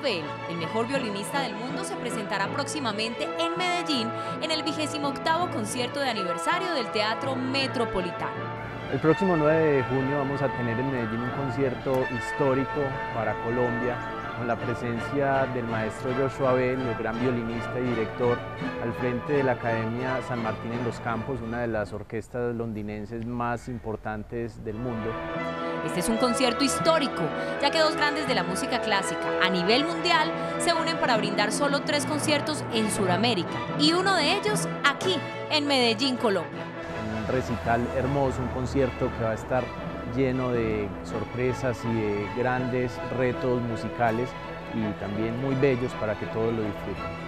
Joao Bel, el mejor violinista del mundo, se presentará próximamente en Medellín en el 28º concierto de aniversario del Teatro Metropolitano. El próximo 9 de junio vamos a tener en Medellín un concierto histórico para Colombia, con la presencia del maestro Joao Bel, el gran violinista y director, al frente de la Academia San Martín en los Campos, una de las orquestas londinenses más importantes del mundo. Este es un concierto histórico, ya que dos grandes de la música clásica a nivel mundial se unen para brindar solo 3 conciertos en Sudamérica, y uno de ellos aquí, en Medellín, Colombia. Un recital hermoso, un concierto que va a estar lleno de sorpresas y de grandes retos musicales y también muy bellos para que todos lo disfruten.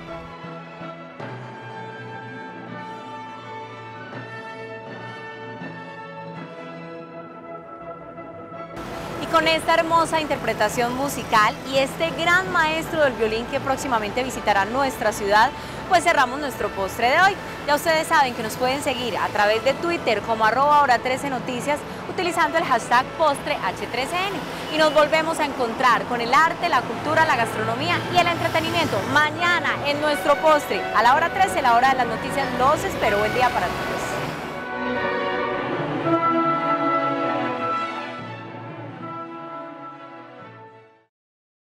Y con esta hermosa interpretación musical y este gran maestro del violín que próximamente visitará nuestra ciudad, pues cerramos nuestro postre de hoy. Ya ustedes saben que nos pueden seguir a través de Twitter como @hora13noticias utilizando el hashtag postre H13N. Y nos volvemos a encontrar con el arte, la cultura, la gastronomía y el entretenimiento mañana en nuestro postre a la hora 13, la hora de las noticias. Los espero. Buen día para todos.